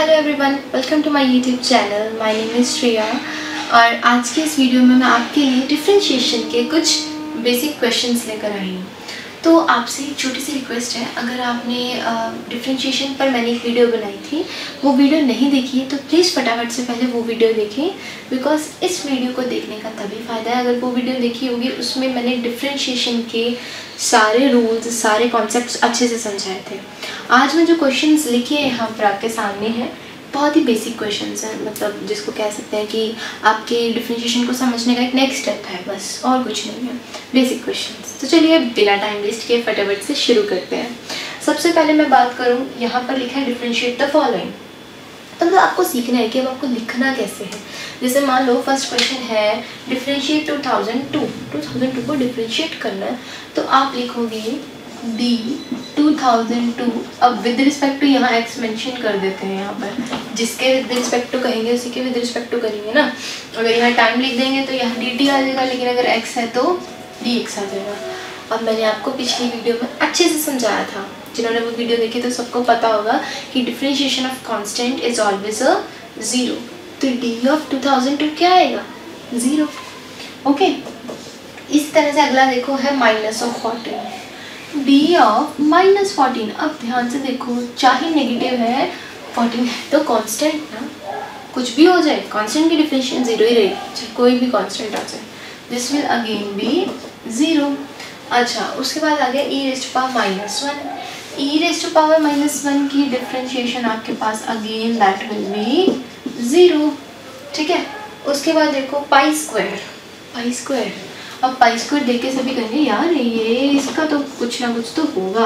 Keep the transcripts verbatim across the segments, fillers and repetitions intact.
Hello everyone, welcome to my YouTube channel. My name is Shreya और आज के इस वीडियो में मैं आपके लिए डिफरेंशिएशन के कुछ बेसिक क्वेश्चंस लेकर आई हूँ। तो आपसे एक छोटी सी रिक्वेस्ट है, अगर आपने डिफरेंशिएशन पर मैंने एक वीडियो बनाई थी, वो वीडियो नहीं देखी है तो प्लीज़ फटाफट से पहले वो वीडियो देखें, बिकॉज इस वीडियो को देखने का तभी फ़ायदा है अगर वो वीडियो देखी होगी। उसमें मैंने डिफरेंशिएशन के सारे रूल्स, सारे कॉन्सेप्ट्स अच्छे से समझाए थे। आज मैं जो क्वेश्चंस लिखे हैं यहाँ पर आपके सामने हैं, बहुत ही बेसिक क्वेश्चंस हैं, मतलब जिसको कह सकते हैं कि आपके डिफरेंशिएशन को समझने का एक नेक्स्ट स्टेप है, बस और कुछ नहीं है, बेसिक क्वेश्चंस। तो चलिए बिना टाइम वेस्ट किए फटाफट से शुरू करते हैं। सबसे पहले मैं बात करूँ, यहाँ पर लिखा है डिफरेंशिएट द फॉलोइंग। तो मतलब आपको सीखना है कि अब आपको लिखना कैसे है। जैसे मान लो फर्स्ट क्वेश्चन है differentiate two thousand two two thousand two को डिफरेंशिएट करना है, तो आप लिखोगे डी टू थाउजेंड टू। अब विद रिस्पेक्ट टू यहाँ एक्स मेंशन कर देते हैं, यहाँ पर जिसके विद रिस्पेक्ट टू कहेंगे उसी के विद रिस्पेक्ट टू करेंगे ना। अगर यहाँ टाइम लिख देंगे तो यहाँ डी टी आ जाएगा, लेकिन अगर एक्स है तो डी एक्स आ जाएगा। और मैंने आपको पिछली वीडियो में अच्छे से समझाया था, जिन्होंने वो वीडियो देखी तो सबको पता होगा कि differentiation of constant is always a zero. तो d of two thousand two क्या आएगा? ज़ीरो। ओके, इस तरह से अगला देखो है minus of fourteen, d of minus fourteen. अब ध्यान से देखो, चाहे नेगेटिव है, फोर्टीन है तो कांस्टेंट ना, कुछ भी हो जाए कांस्टेंट की डिफरेंशिएशन ज़ीरो ही रहेगी, चाहे कोई भी कांस्टेंट आ जाए। This will again be zero. अच्छा, उसके बाद आ गया e raised to power minus one. E raised to power minus one की डिफरेंशिएशन आपके पास again that will be zero. ठीक है, उसके बाद देखो पाई स्क्वायर, पाई स्क्वायर। अब पाई स्क्वायर देख के सभी कहेंगे यार ये इसका तो कुछ ना कुछ तो होगा,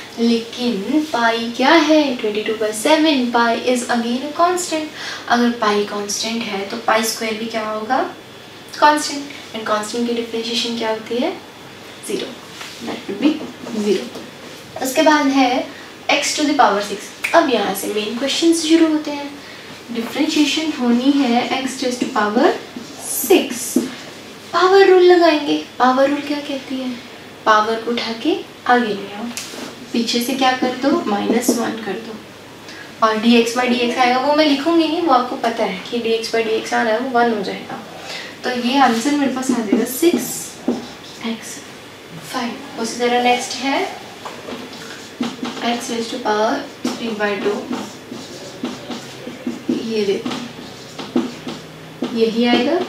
लेकिन पाई क्या है? Twenty two by seven. Pi is again a constant. अगर पाई कांस्टेंट है तो पाई स्क्वायर भी क्या होगा? कांस्टेंट। एंड कांस्टेंट की डिफरेंशिएशन क्या होती है? Zero. That will be zero. उसके बाद है x to the power six. अब यहाँ से मेन क्वेश्चन शुरू होते हैं। डिफरेंशिएशन होनी है x to the power six. Power rule लगाएंगे। पावर रूल क्या कहती है? पावर को उठा के आगे ले आओ, पीछे से क्या कर दो? माइनस वन कर दो, और d x by d x आएगा, वो मैं लिखूंगी नहीं, वो आपको पता है कि d x by d x आ रहा है, वो वन हो जाएगा। तो ये आंसर मेरे पास आ जाएगा सिक्स एक्स फाइव। उसी तरह नेक्स्ट है x raised to power three by two. ये देखो यही आएगा,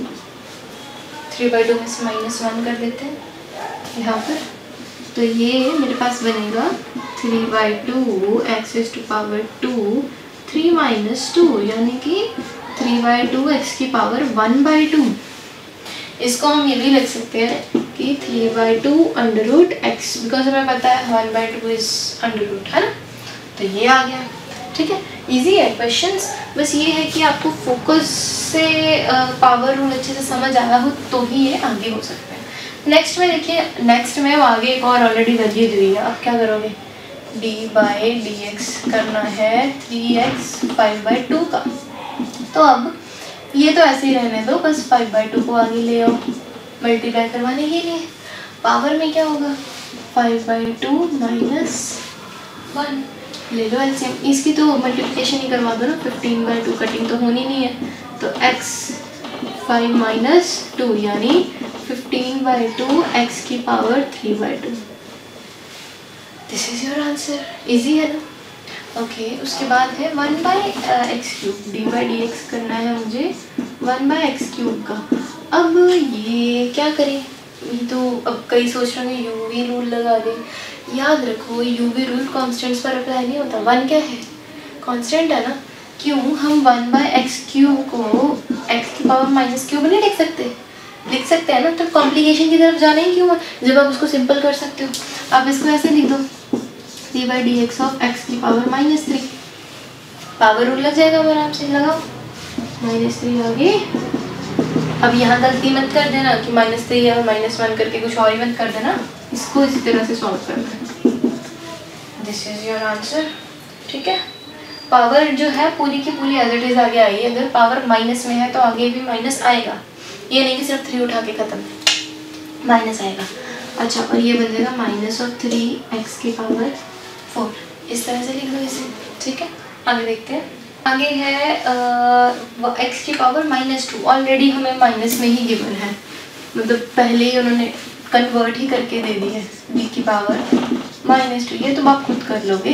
थ्री बाई टू में से माइनस वन कर देते हैं यहाँ पर, तो ये मेरे पास बनेगा three by two x raised to power two three minus two, यानी कि थ्री बाई टू एक्स की पावर वन बाई टू। इसको हम ये भी लिख सकते हैं कि three by two under root x, because हमें पता है one by two is under root, है ना। तो ये आ गया। ठीक है, इजी है क्वेश्चंस, बस ये है कि आपको फोकस से पावर रूल अच्छे से समझ आया हो तो ही ये आगे हो सकते हैं। नेक्स्ट में देखिए, नेक्स्ट में आगे एक और ऑलरेडी वैल्यू दी हुई है। अब क्या करोगे? डी बाई डी एक्स करना है three x five by two का। तो अब ये तो ऐसे ही रहने दो, बस फाइव बाई टू को आगे ले आओ मल्टीप्लाई करवाने के लिए। पावर में क्या होगा? Five by two minus one. ले लो एलसीएम, इसकी तो मल्टीप्लिकेशन ही करवा दो ना, फिफ्टीन बाई टू कटिंग तो होनी नहीं है, तो x फाइव माइनस टू यानी फिफ्टीन बाई टू एक्स की power three by two. This is your answer. Easy है ना? ओके okay, उसके बाद है one by x cube. D by d x करना है मुझे वन बाई एक्स क्यूब का। अब ये क्या करें? ये तो अब कई सोच रहे हैं यूवी रूल लगा दें। याद रखो यूवी रूल कांस्टेंट्स पर अप्लाई नहीं होता। वन क्या है? कांस्टेंट है ना। क्यों हम वन बाई एक्स क्यूब को एक्स की पावर माइनस क्यूब नहीं लिख सकते? लिख सकते हैं ना। तो कॉम्प्लिकेशन की तरफ जाना ही क्यों है जब आप उसको सिंपल कर सकते हो। आप इसको ऐसे लिख दो, three by d x of x की power minus three. Power rule लग जाएगा, आराम से लगाओ, माइनस थ्री आगे। अब यहाँ गलती मत कर देना कि माइनस थ्री या माइनस वन करके कुछ और ही मत कर देना, इसको इसी तरह से सॉल्व करना है। This is your answer. ठीक है, पावर जो है पूरी की पूरी एज इट इज आगे आई। अगर पावर माइनस में है तो आगे भी माइनस आएगा, ये नहीं कि सिर्फ थ्री उठा के खत्म, माइनस आएगा। अच्छा, और ये बन जाएगा माइनस ऑफ थ्री एक्स की पावर फोर। इस तरह से लिख दो इसे। ठीक है, आगे देखते हैं। आगे है एक्स की पावर माइनस टू, ऑलरेडी हमें माइनस में ही गिवन है, मतलब पहले ही उन्होंने कन्वर्ट ही करके दे दी है b की पावर माइनस टू। ये तो आप खुद कर लोगे,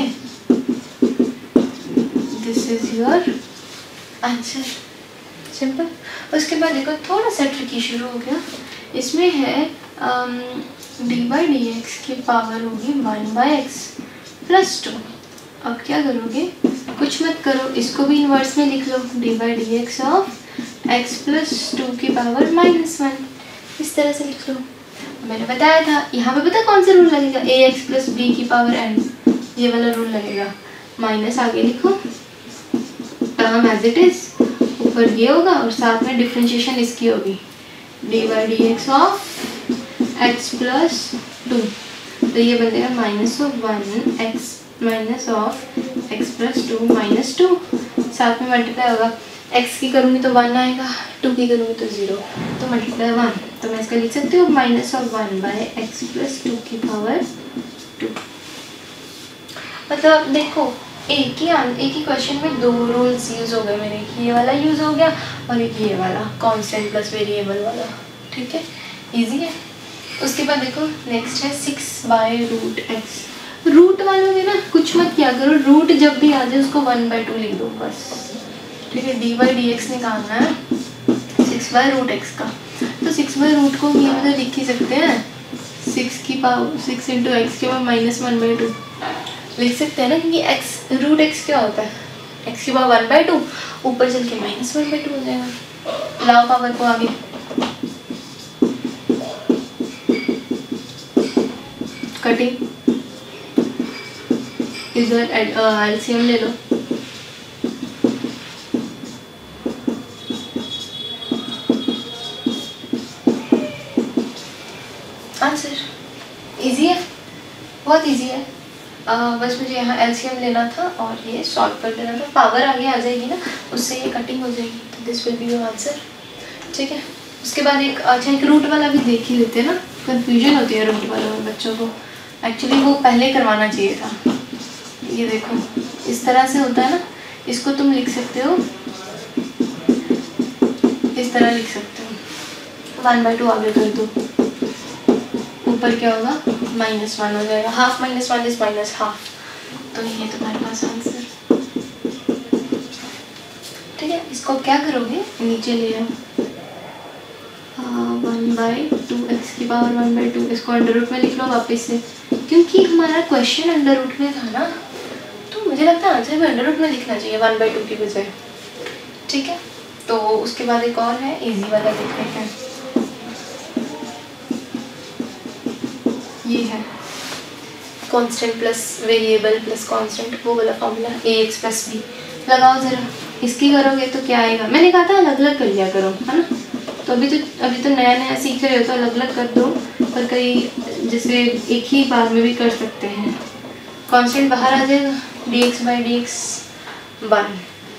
this is your answer, simple. उसके बाद देखो थोड़ा सा ट्रिकी शुरू हो गया, इसमें है डी बाई डी एक्स की पावर होगी one by x plus two. अब क्या करोगे, कुछ मत करो, इसको भी इन्वर्स में लिख लो, d by d x of x plus two की पावर माइनस वन, इस तरह से लिख लो। मैंने बताया था यहाँ पे पता कौन सा रूल लगेगा, ए एक्स प्लस बी की पावर एन, ये वाला रूल लगेगा। माइनस आगे लिखो, टर्म एज इट इज, ऊपर ये होगा और साथ में डिफ्रेंशिएशन इसकी होगी, d by d x of x plus two, तो ये बन जाएगा minus of one x minus of x plus two minus two, साथ में मल्टीप्लाई होगा, x की करूँगी तो वन आएगा, टू की करूँगी तो ज़ीरो, तो मल्टीप्लाई वन, तो मैं इसका लिख सकती हूँ minus of one by x plus two की पावर टू। मतलब देखो एक ही एक ही क्वेश्चन में दो रूल्स यूज़ हो गए मेरे, ये वाला यूज़ हो गया और एक ये वाला कांस्टेंट प्लस वेरिएबल वाला, ठीक है, इजी है। उसके बाद देखो नेक्स्ट है six by root x. Root वालों में ना कुछ मत किया करो, रूट जब भी आ जाए उसको वन बाई टू लिख दो बस, ठीक है। डी बाई डी एक्स निकालना है सिक्स बाई रूट एक्स का, तो सिक्स बाई रूट को ये मतलब लिख ही सकते हैं, सिक्स की पावर सिक्स इंटू एक्स के power minus one by two लिख सकते हैं ना, क्योंकि एक्स रूट एक्स क्या होता है, एक्स की पावर वन बाई टू, ऊपर चल के माइनस वन बाई टू हो जाएगा। लाओ पावर को आगे, कटिंग, इधर एलसीएम ले लो, आंसर इजी है, बहुत इजी है। uh, बस मुझे यहाँ एलसीएम लेना था और ये सॉल्व कर देना था, पावर आगे आ जाएगी ना, उससे ये कटिंग हो जाएगी, तो this will be your answer, ठीक है। उसके बाद एक अच्छा एक रूट वाला भी देख ही लेते हैं ना, कंफ्यूजन होती है रूट वालों में बच्चों को, एक्चुअली वो पहले करवाना चाहिए था। ये देखो इस तरह से होता है ना, इसको तुम लिख सकते हो इस तरह लिख सकते हो, वन बाई टू आगे कर दो, ऊपर क्या होगा माइनस वन हो जाएगा, half minus one is minus half, तो ये तुम्हारे पास आंसर, ठीक है। इसको क्या करोगे, नीचे ले आओ, वन बाई टू एक्स की पावर वन बाई टू, इसको अंडर रूट में लिख लो वापस से, क्योंकि हमारा क्वेश्चन अंडर रूट में था ना, तो मुझे लगता है आंसर भी अंडर रूट में लिखना चाहिए वन बाई टू की बजाय, ठीक है। तो उसके बाद एक और है इजी वाला देख लेते हैं, ये है constant plus variable plus constant, वो वाला formula a x plus b लगाओ ज़रा, इसकी करोगे तो क्या आएगा, मैंने कहा था अलग अलग कर लिया करो, है ना, तो अभी तो अभी तो नया नया सीख रहे हो तो अलग अलग कर दो, पर कई जैसे एक ही बार में भी कर सकते हैं। कांस्टेंट बाहर आ जाएगा, d x by d x one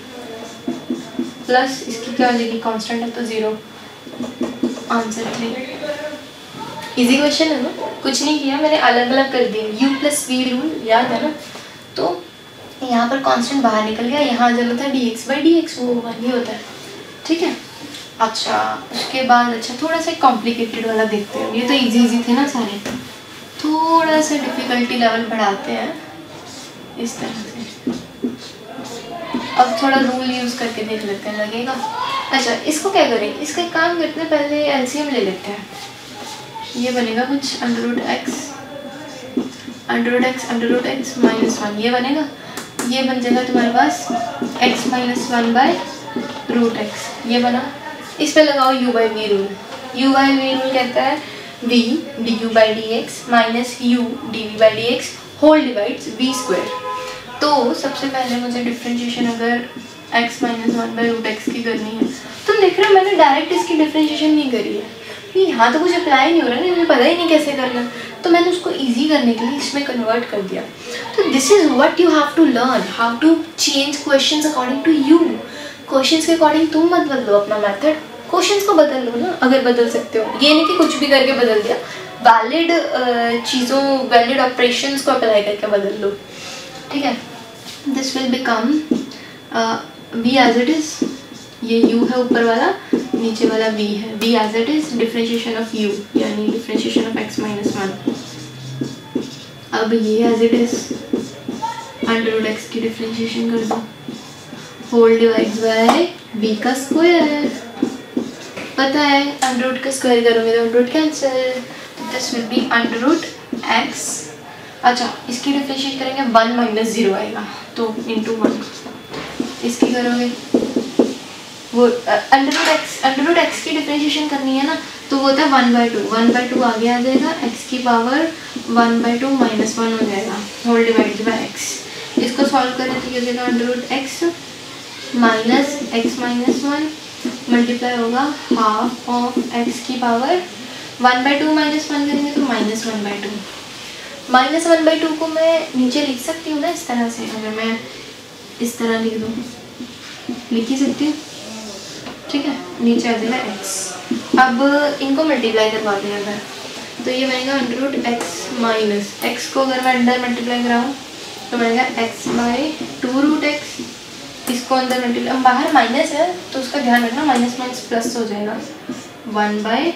plus इसकी क्या हो जाएगी, कांस्टेंट है तो zero, answer three. Easy question है ना, कुछ नहीं किया मैंने, अलग अलग कर दिए, यू प्लस वी रूल याद है ना, तो यहाँ पर कांस्टेंट बाहर निकल गया, यहाँ जब था d x by d x वो वन ही होता है, ठीक है। अच्छा उसके बाद अच्छा थोड़ा सा कॉम्प्लिकेटेड वाला देखते हैं, ये तो इजी इजी थे ना सारे, थोड़ा सा डिफ़िकल्टी लेवल बढ़ाते हैं इस तरह से। अब थोड़ा रूल यूज़ करके देख लेते हैं, लगेगा। अच्छा इसको क्या करें, इसका एक काम करते हैं, पहले एलसीएम ले लेते हैं, ये बनेगा कुछ under root x under root x under root x minus one, ये बनेगा, ये बन जाएगा तुम्हारे पास x minus one by root x, ये बना। इस पे लगाओ u by v rule, u by v rule कहता है v d u by d x minus u d v by d x whole divides v square. तो सबसे पहले मुझे डिफ्रेंशिएशन अगर x minus one by root x की करनी है, तुम देख रहे हो मैंने डायरेक्ट इसकी डिफ्रेंशिएशन नहीं करी है, यहाँ तो कुछ अप्लाई नहीं हो रहा है, मुझे पता ही नहीं कैसे करना, तो मैंने उसको इजी करने के लिए इसमें कन्वर्ट कर दिया। तो this is what you have to learn, how to change questions according to you. Questions के अकॉर्डिंग तुम मत बदलो अपना मेथड, क्वेश्चंस को बदल लो ना अगर बदल सकते हो, ये नहीं कि कुछ भी करके बदल दिया, वैलिड चीज़ों वैलिड ऑपरेशंस को अप्लाई करके बदल लो, ठीक है। This will become v as it is, ये u है ऊपर वाला, नीचे वाला v है, v as it is differentiation of u यानी differentiation of x minus one. अब ये as it is under root x की डिफरेंशिएशन कर दो, होल डिवाइड बाय v का स्क्वायर। पता है अंडर रूट का स्क्वायर करोगे तो अंडर रूट कैंसिल, तो this will be under root x. अच्छा इसकी डिफरेंशिएट करेंगे, वन माइनस जीरो आएगा तो इंटू वन, इसकी करोगे वो under root x, under root x की डिफरेंशिएशन करनी है ना, तो वो होता है one by two, one by two आगे आ जाएगा, एक्स की power one by two minus one हो जाएगा, होल डिवाइड बाई एक्स। इसको सॉल्व करें तो ये देगा under root x minus x minus one multiply होगा हाफ ऑफ एक्स की power one by two minus one करेंगे तो minus one by two. Minus one by two को मैं नीचे लिख सकती हूँ ना इस तरह से, अगर मैं इस तरह लिख दूँ लिख ही सकती हूँ, ठीक है, नीचे आ जाएगा x। अब इनको मल्टीप्लाई करवा दें अगर, तो ये बनेगा under root x minus x को अगर मैं अंडर मल्टीप्लाई कराऊँ तो बनेगा x by two root x, इसको अंदर मल्टीप्लाई, बाहर माइनस है तो उसका ध्यान रखना, माइनस माइनस प्लस हो जाएगा, वन बाई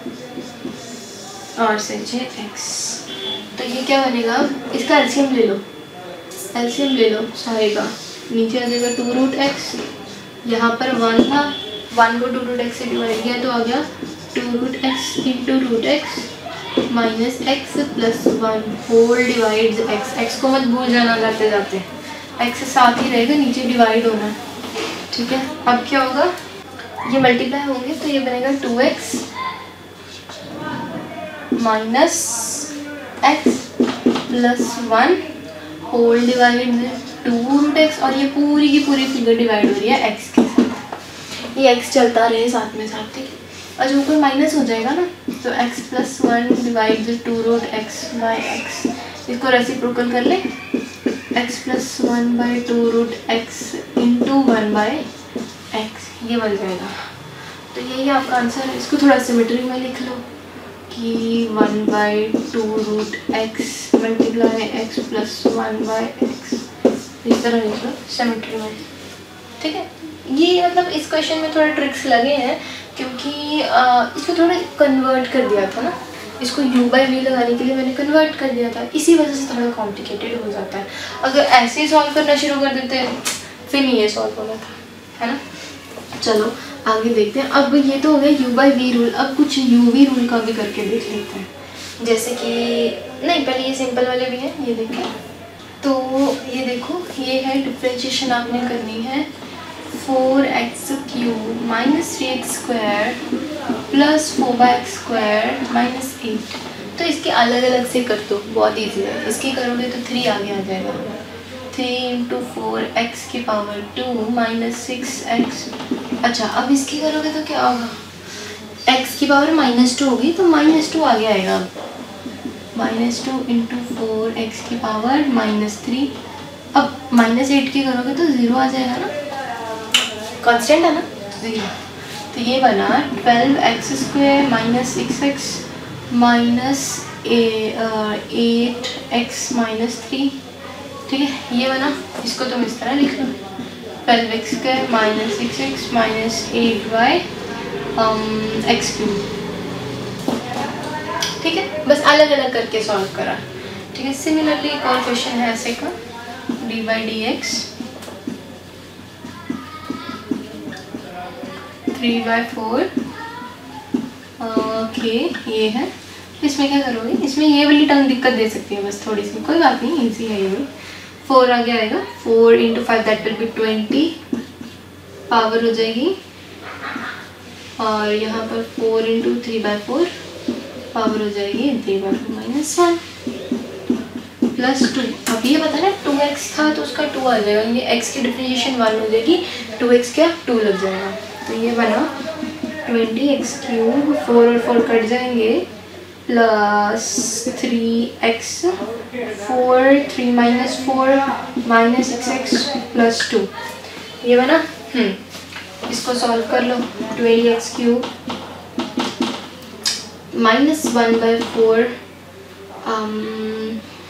और से एक्स। तो ये क्या बनेगा, इसका एलसीएम ले लो, एलसीएम ले लो सारे का, नीचे आ जाएगा टू रूट एक्स, यहाँ पर वन था, वन को टू रूट एक्स से डिवाइड किया तो आ गया two root x into root x minus x plus one whole divide x. X को मत भूल जाना जाते जाते, एक्स साथ ही रहेगा, नीचे डिवाइड होना है, ठीक है। अब क्या होगा, ये मल्टीप्लाई होंगे तो ये बनेगा two x minus x plus one whole divide two root x, और ये पूरी की पूरी फिगर डिवाइड हो रही है एक्स के साथ, ये एक्स चलता रहे साथ में साथ, ठीक है। और जो ऊपर माइनस हो जाएगा ना तो x plus one divide two root x by x, इसको रेसिप्रोकल कर ले, x plus one by two root x into one by x, ये बन जाएगा। तो यही आपका आंसर है। इसको थोड़ा सिमेट्री में लिख लो कि one by two root x multiply x plus one by x, इस तरह लिख लो सिमेट्री में, ठीक है। ये मतलब इस क्वेश्चन में थोड़ा ट्रिक्स लगे हैं क्योंकि आ, इसको थोड़ा कन्वर्ट कर दिया था ना, इसको u बाई वी लगाने के लिए मैंने कन्वर्ट कर दिया था, इसी वजह से थोड़ा कॉम्प्लिकेटेड हो जाता है। अगर ऐसे ही सॉल्व करना शुरू कर देते फिर नहीं ये सॉल्व होना था, है ना। चलो आगे देखते हैं। अब ये तो हो गया u बाई वी रूल, अब कुछ u v रूल का भी करके देख लेते हैं। जैसे कि नहीं, पहले ये सिंपल वाले भी हैं, ये देखें तो ये देखो, ये है डिफ्रेंशिएशन आपने करनी है four x cube minus three x square plus four by x square minus eight. तो इसके अलग अलग से कर दो, बहुत ईजी है। इसकी करोगे तो थ्री आगे आ जाएगा, थ्री इंटू फोर एक्स की power two minus six x. अच्छा अब इसकी करोगे तो क्या होगा, एक्स की पावर माइनस टू होगी तो माइनस टू आगे आएगा, minus two into four x की पावर माइनस थ्री। अब माइनस एट की करोगे तो ज़ीरो आ जाएगा ना, कांस्टेंट है ना ज़ीरो। तो ये बना twelve x square minus six x minus eight x minus three, ठीक है। ये बना, इसको तुम इस तरह लिख लो, twelve x square minus six x minus eight y x cube, ठीक है। बस अलग अलग करके सॉल्व करा, ठीक है। सिमिलरली एक और क्वेश्चन है ऐसे का, d by d x three by four, okay ये है। इसमें क्या करोगे, इसमें ये वाली टर्म दिक्कत दे सकती है बस थोड़ी सी, कोई बात नहीं, इजी है ये भी। फोर आगे आएगा, four into five that will be twenty, power हो जाएगी, और यहाँ पर four into three by four power हो जाएगी three by four minus one plus two. अब ये पता ना टू एक्स था तो उसका टू आ जाएगा, ये एक्स की डिफरेंशिएशन वन हो जाएगी, टू एक्स क्या टू लग जाएगा। तो ये बना ट्वेंटी एक्स क्यूब, फोर और फोर कट जाएंगे, plus three x, four three minus four minus six x plus two, ये बना। हम्म इसको सॉल्व कर लो, twenty x cube minus one by four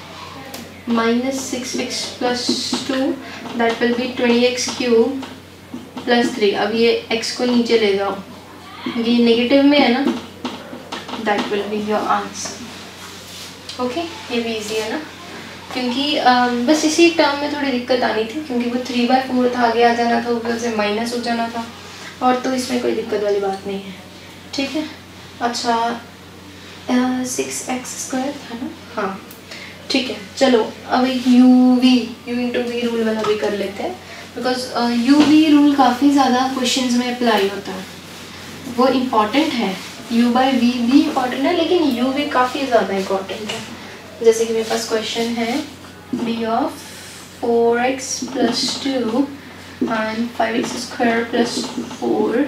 minus six x plus two that will be twenty x cube plus three. अब ये x को नीचे ले जाओ, ये नेगेटिव में है ना, that will be your answer. Okay, ये भी इजी है ना, क्योंकि um, बस इसी टर्म में थोड़ी दिक्कत आनी थी, क्योंकि वो थ्री बाय फोर था, आगे आ जाना था, ऊपर से माइनस हो जाना था, और तो इसमें कोई दिक्कत वाली बात नहीं है। ठीक है, अच्छा सिक्स एक्स स्क्वायर था ना, हाँ ठीक है। चलो अब एक u v u into v rule वाला भी कर लेते हैं, बिकॉज यू वी रूल काफ़ी ज़्यादा क्वेश्चंस में अप्लाई होता है, वो इम्पॉर्टेंट है। u बाई वी भी इम्पॉर्टेंट है, लेकिन u भी काफ़ी ज़्यादा इम्पॉर्टेंट है। जैसे कि मेरे पास क्वेश्चन है b of four x plus two and five x square plus four,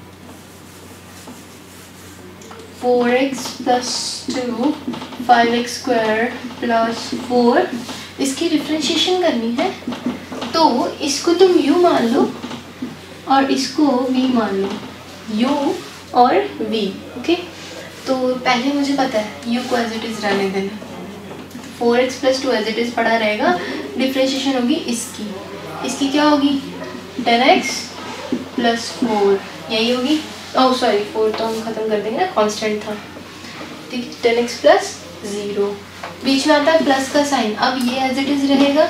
four x plus two, five x square plus four, इसकी डिफ्रेंशिएशन करनी है। तो इसको तुम u मान लो और इसको v मान लो, u और v। ओके, तो पहले मुझे पता है u को एज इट इज़ रहने देना, four x plus two as it is पड़ा रहेगा, डिफ्रेंशिएशन होगी इसकी, इसकी क्या होगी टेन एक्स प्लस फोर, यही होगी। ओह सॉरी, फोर तो हम ख़त्म कर देंगे ना, कांस्टेंट था, ठीक है, टेन एक्स प्लस ज़ीरो, बीच में आता है प्लस का साइन, अब ये एज इट इज़ रहेगा,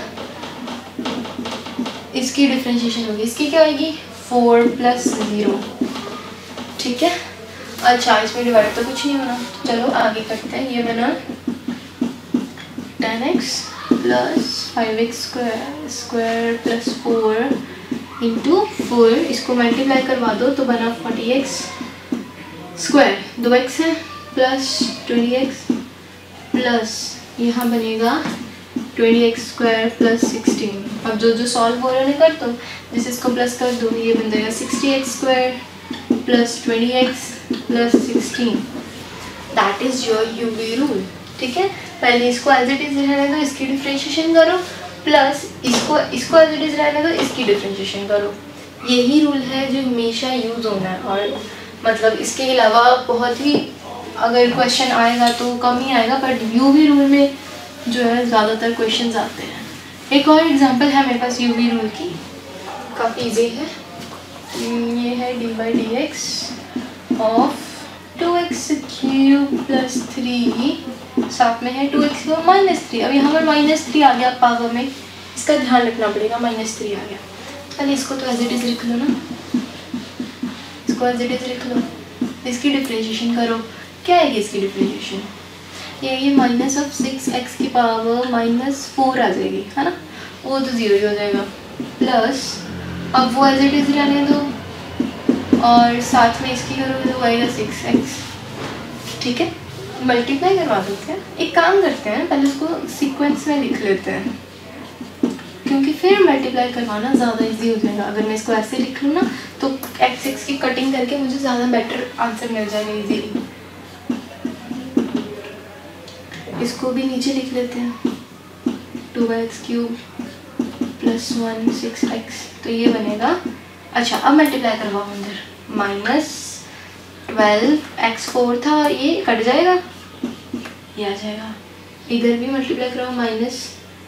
इसकी डिफ्रेंशिएशन होगी, इसकी क्या होगी फोर प्लस ज़ीरो। ठीक है, अच्छा इसमें डिवाइड तो कुछ नहीं होना, चलो आगे करते हैं। ये बना ten x plus five x square square plus four into four, इसको मल्टीप्लाई करवा दो तो बना फोर्टी एक्स स्क्वायर, दो एक्स है, प्लस ट्वेंटी एक्स प्लस यहाँ बनेगा twenty x square plus sixteen. अब जो जो सॉल्व हो रहे हैं कर दो, जिस इसको प्लस कर दो, ये बन जाएगा sixty x square plus twenty x plus sixteen, that is your u v rule. ठीक है, पहले इसको एज इट इज़ रहने दो, इसकी डिफ्रेंशिएशन करो, प्लस इसको इसको एज इट इज़ रहने दो, इसकी डिफ्रेंशिएशन करो। यही रूल है जो हमेशा यूज़ होना है, और मतलब इसके अलावा बहुत ही अगर क्वेश्चन आएगा तो कम ही आएगा, बट यू वी रूल में जो है ज़्यादातर क्वेश्चंस आते हैं। एक और एग्जांपल है मेरे पास यू वी रूल की, काफ़ी इजी है। ये है d by d x of two x cube plus three, साथ में है two x cube minus three. अब यहाँ पर माइनस थ्री आ गया पावर में, इसका ध्यान रखना पड़ेगा, माइनस थ्री आ गया। पहले इसको तो एज इट इज़ लिख लो ना, इसको एज इट इज़ लिख लो, इसकी डिफ्रेंशिएशन करो, क्या आएगी इसकी डिफ्रेंशिएशन, ये ये माइनस ऑफ सिक्स एक्स की पावर माइनस फोर आ जाएगी, है ना, वो तो ज़ीरो ही हो जाएगा, प्लस अब वो एज इट इज़ रहने दो, और साथ में इसकी करोगे तो आएगा सिक्स एक्स। ठीक है, मल्टीप्लाई करवा देते हैं, एक काम करते हैं, पहले उसको सीक्वेंस में लिख लेते हैं, क्योंकि फिर मल्टीप्लाई करवाना ज़्यादा इजी हो जाएगा। अगर मैं इसको ऐसे लिख लूँ ना तो एक्स एक्स की कटिंग करके मुझे ज़्यादा बेटर आंसर मिल जाएगा इजीली। इसको भी नीचे लिख लेते हैं, two by x cube plus one six x, तो ये बनेगा। अच्छा अब मल्टीप्लाई करवाओ अंदर, माइनस ट्वेल्व एक्स फोर था, ये कट जाएगा, ये आ जाएगा, इधर भी मल्टीप्लाई करवाओ, माइनस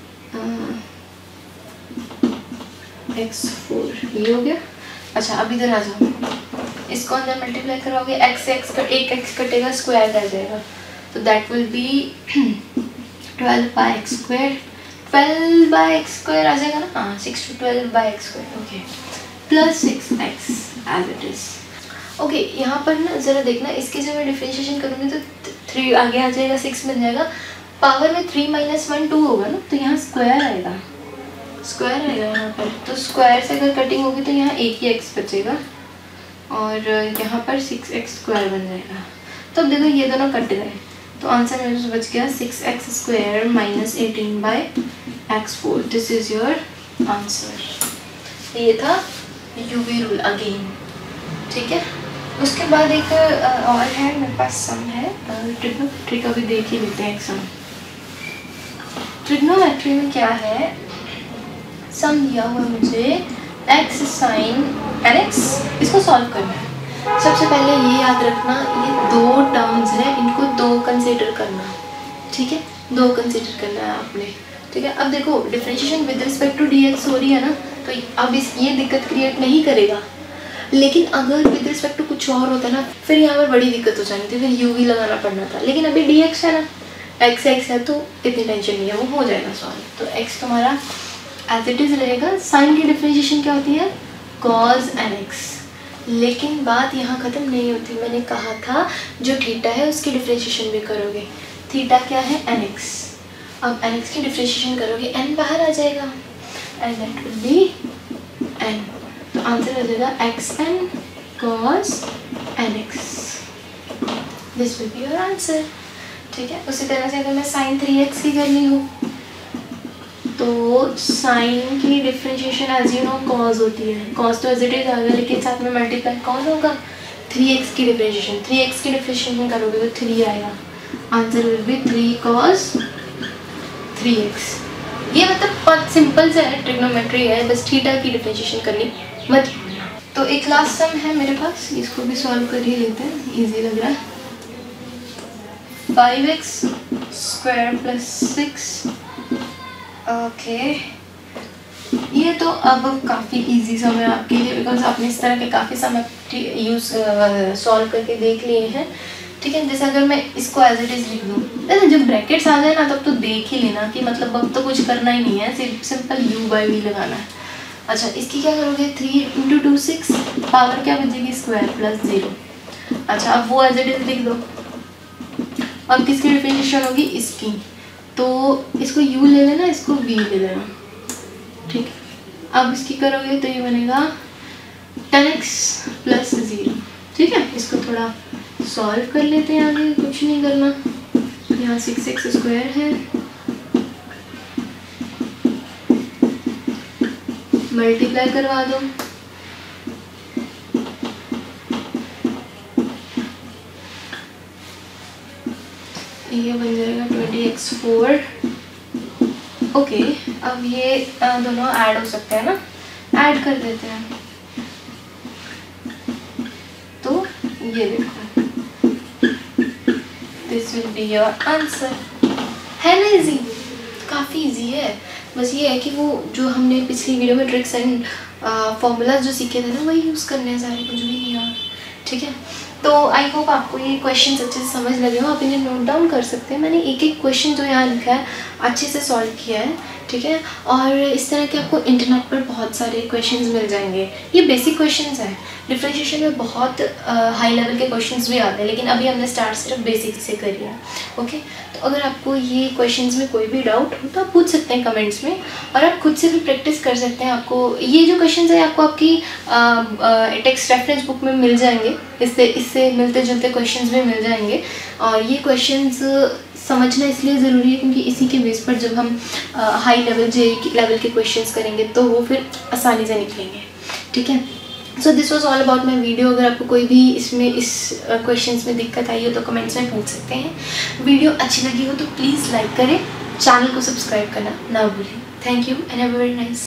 एक्स फोर, ये हो गया। अच्छा अब इधर आ जाओ, इसको अंदर मल्टीप्लाई करवाओगे, एक्स एक्स का एक एक्स कटेगा, स्क्वायर रह जाएगा, तो that will be twelve by x square, twelve by x square आ जाएगा ना, हाँ six two twelve by x square, okay, plus six x as it is. Okay, यहाँ पर ना ज़रा देखना, इसकी जब मैं डिफ्रेंशिएशन करूँगी तो थ्री आगे आ जाएगा, सिक्स बन जाएगा, पावर में थ्री माइनस वन टू होगा ना, तो यहाँ स्क्वायर आएगा, स्क्वायर आएगा यहाँ पर, तो स्क्वायर से अगर कटिंग होगी तो यहाँ एक ही एक्स बचेगा, और यहाँ पर सिक्स एक्स स्क्वायर बन जाएगा। तो अब देखो ये दोनों कट गए, तो आंसर मेरे से बच गया six x square minus eighteen by x four, this is your answer. ये था यू वी रूल अगेन। ठीक है, उसके बाद एक और है मेरे पास सम है, ट्रिक ट्रिक अभी देख ही लेते हैं। एक सम ट्रिग्नोमेट्री में क्या है, सम दिया हुआ मुझे एक्स साइन एन एक्स, इसको सॉल्व करना है। सबसे पहले ये याद रखना, ये दो टर्म्स हैं, इनको दो कंसीडर करना, ठीक है, दो कंसीडर करना है आपने। ठीक है, अब देखो differentiation with respect to d x हो रही है ना, तो अब इस ये दिक्कत क्रिएट नहीं करेगा। लेकिन अगर विद रिस्पेक्ट टू कुछ और होता ना, फिर यहाँ पर बड़ी दिक्कत हो जानी थी, फिर यू वी लगाना पड़ना था। लेकिन अभी डी एक्स है ना, एक्स एक्स है, तो इतनी टेंशन नहीं है, वो हो जाएगा सॉल्व। तो एक्स तुम्हारा एज इट इज़ रहेगा। साइन की डिफरेंशिएशन क्या होती है? Cos n x. लेकिन बात यहाँ ख़त्म नहीं होती, मैंने कहा था जो थीटा है उसकी डिफरेंशिएशन भी करोगे। थीटा क्या है? N x. अब एन एक्स की डिफरेंशिएशन करोगे, एन बाहर आ जाएगा and that will be n. तो आंसर हो जाएगा x n cos n x. This will be your answer. ठीक है, उसी तरह से अगर मैं साइन थ्री एक्स की करनी हो तो साइन की differentiation as you know cos होती है। कॉज तो एज इट इज आएगा, लेकिन साथ में मल्टीप्लाई कॉज होगा। थ्री एक्स की डिफरेंशिएशन थ्री एक्स की डिफरेंशिएशन करोगे तो थ्री आएगा। Answer will be three cos three x. ये मतलब बहुत सिंपल से है, ट्रिग्नोमेट्री है, बस थीटा की डिफरेंशिएशन करनी मत। तो एक लास्ट सम है मेरे पास, इसको भी सॉल्व कर ही लेते हैं, इजी लग रहा है। Five x square plus six. Okay, ये तो अब काफ़ी इजी सम है आपके लिए, बिकॉज आपने इस तरह के काफ़ी सम यूज़ सॉल्व करके देख लिए हैं। ठीक है, जैसे अगर मैं इसको एज इट इज़ लिख दूँ, जैसे जब ब्रैकेट्स आ जाए ना तब तो देख ही लेना कि मतलब अब तो कुछ करना ही नहीं है, सिर्फ सिंपल यू बाई वी लगाना है। अच्छा, इसकी क्या करोगे? Three into two six, power क्या बचेगी? Square plus zero. अच्छा, अब वो एज इट इज़ लिख दो। अब किसकी डिफरेंशिएशन होगी? इसकी। तो इसको u ले लेना, इसको v ले लेना। ठीक है, अब इसकी करोगे तो ये बनेगा टेन एक्स प्लस ज़ीरो। ठीक है, इसको थोड़ा सॉल्व कर लेते हैं, आगे कुछ नहीं करना। यहाँ सिक्स एक्स स्क्वायर है, मल्टीप्लाई करवा दो। ये बन जाएगा ट्वेंटी एक्स फोर। ओके, अब ये दोनों ऐड हो सकते हैं ना, ऐड कर देते हैं। तो ये देखो, this will be your answer. है ना इजी? काफ़ी इजी है, बस ये है कि वो जो हमने पिछली वीडियो में ट्रिक्स एंड फॉर्मूलाज जो सीखे थे ना, वही यूज़ करने हैं सारे, कुछ भी नहीं यार। ठीक है, तो आई होप आपको ये क्वेश्चन अच्छे से समझ लगे हो। आप इन्हें नोट डाउन कर सकते हैं। मैंने एक एक क्वेश्चन जो यहाँ लिखा है अच्छे से सॉल्व किया है। ठीक है, और इस तरह के आपको इंटरनेट पर बहुत सारे क्वेश्चंस मिल जाएंगे। ये बेसिक क्वेश्चंस हैं, डिफरेंशिएशन में बहुत हाई लेवल के क्वेश्चंस भी आते हैं, लेकिन अभी हमने स्टार्ट सिर्फ बेसिक से करी है। ओके, तो अगर आपको ये क्वेश्चंस में कोई भी डाउट हो तो आप पूछ सकते हैं कमेंट्स में, और आप खुद से भी प्रैक्टिस कर सकते हैं। आपको ये जो क्वेश्चंस है आपको आपकी टेक्स्ट रेफरेंस बुक में मिल जाएंगे, इससे इससे मिलते जुलते क्वेश्चंस भी मिल जाएंगे। और ये क्वेश्चंस समझना इसलिए ज़रूरी है क्योंकि इसी के बेस पर जब हम हाई लेवल जे लेवल के क्वेश्चंस करेंगे तो वो फिर आसानी से निकलेंगे। ठीक है, so this was all about my video. अगर आपको कोई भी इसमें इस क्वेश्चंस में दिक्कत आई हो तो कमेंट्स में पूछ सकते हैं। वीडियो अच्छी लगी हो तो प्लीज़ लाइक करें, चैनल को सब्सक्राइब करना ना भूलें। Thank you and have a very nice